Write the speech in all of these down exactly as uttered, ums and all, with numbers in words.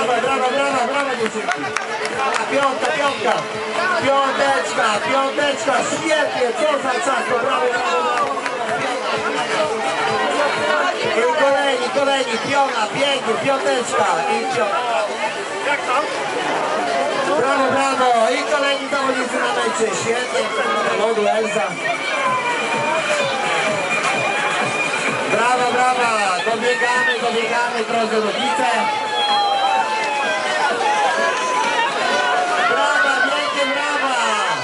Dawaj, brawa, brawa, brawa dziewczynki. Piątka, piątka. Piąteczka, piąteczka, świetnie, co za czas, to brawo, brawo, brawo. I kolejni, kolejni, piona, pięknie, piąteczka i piątka. Jak tam? Brawo, brawo, i kolejni zawodnicy na mecie, świetnie, modu Elza. Brawa, brawa, dobiegamy, dobiegamy, drodzy rodzice. Brawa, wielkie brawa.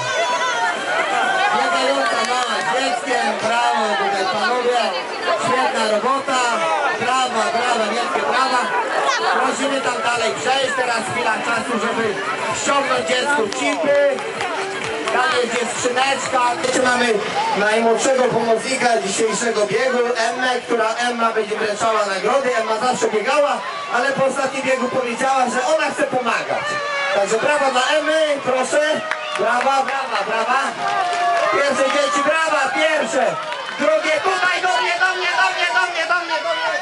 Biegająca mama z dzieckiem, brawo tutaj panowie, świetna robota. Brawa, brawa, wielkie brawa. Prosimy tam dalej przejść, teraz chwila czasu, żeby ściągnąć dziecku chipy. Tam jest dziewczyneczka. Dzisiaj mamy najmłodszego pomocnika dzisiejszego biegu, Emmę, która Emma będzie wręczała nagrody. Emma zawsze biegała, ale po ostatnim biegu powiedziała, że ona chce pomagać. Także brawa dla Emmy, proszę. Brawa, brawa, brawa. Pierwsze dzieci, brawa, pierwsze. Drugie, tutaj do mnie, do mnie, do mnie, do mnie, do mnie, do mnie.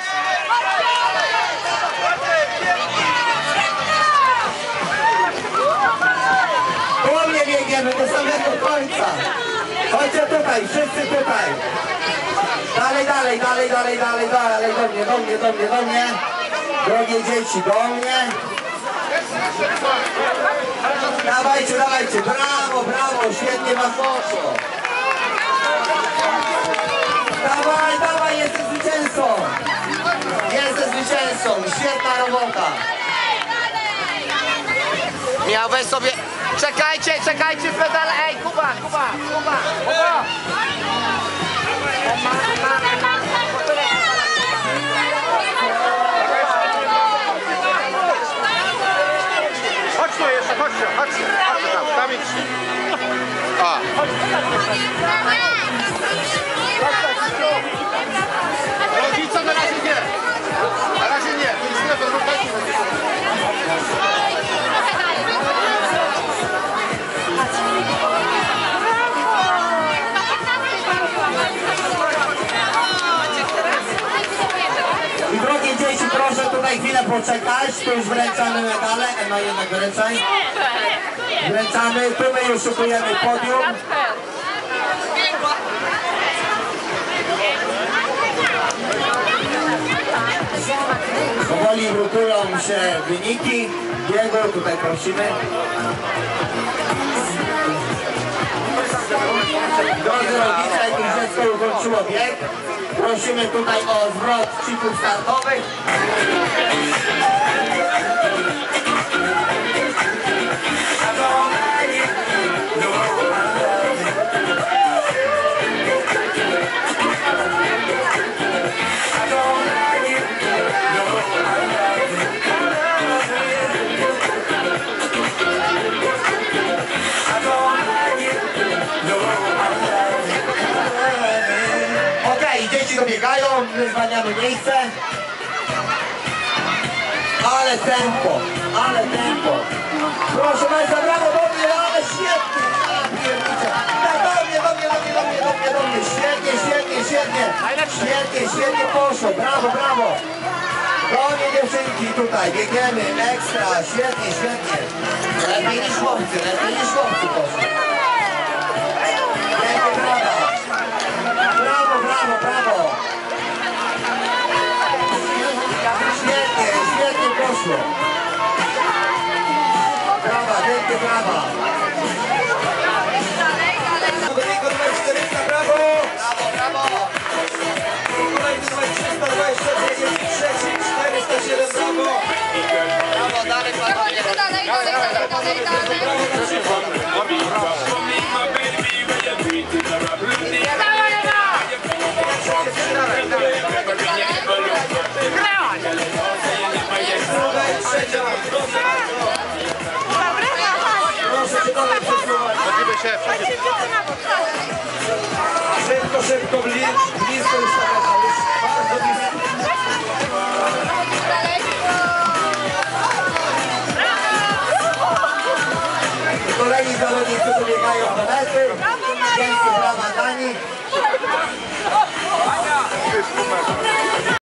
Do mnie biegniemy do samego końca. Chodźcie tutaj, wszyscy tutaj. Dalej, dalej, dalej, dalej, dalej, dalej, do mnie, do mnie, do mnie, do mnie. Drogie dzieci, do mnie. Dawajcie, dawajcie, brawo, brawo, świetnie wam poszło. Dawaj, dawaj, jesteś zwycięzcą. Jesteś zwycięzcą, świetna robota. Miałeś sobie... Czekajcie, czekajcie, pedale, ej, Kuba, Kuba, Kuba, Kuba! Chodź tu jeszcze, chodźcie, chodźcie, chodźcie tam, tam idźcie. O! Rodzice na razie nie. Na razie nie, to jest lewo, zobaczcie. I drogie dzieci, proszę tutaj chwilę poczekać. Tu już wręczamy medale. Emma, jednak wręczaj. Wręczamy, tu my już szykujemy podium. Powoli grupują się wyniki biegu, tutaj prosimy. Drodzy rodzice, jak już dziecko ukończyło bieg, prosimy tutaj o zwrot chipów startowych. Dobiegają, my zwalniamy miejsce. Ale tempo, ale tempo. Proszę Państwa, brawo do mnie, ale świetnie. Tak, do mnie, do mnie, do mnie, do mnie, do mnie, do mnie. Świetnie, świetnie, świetnie. Świetnie, świetnie poszło. Brawo, brawo. Do mnie dziewczynki tutaj, biegniemy, ekstra, świetnie, świetnie. Lepiej niż chłopcy, lepiej niż chłopcy poszło. Wielkie brawa. Brawo, brawo, brawo. Świetnie, świetnie poszło. Brawa, wielkie brawa. Kolejny numer czterysta, brawo. Brawo, brawo. Kolejny numer trzysta dwadzieścia dziewięć, trzeci, czterysta siedem, brawo. Brawo, dalej, panowie. Dalej, dalej, dalej, dalej, dalej. Brawo, na przykład. Proszę się dalej przesuwać. Chodzimy się, Szybko, szybko, blisko ustawiać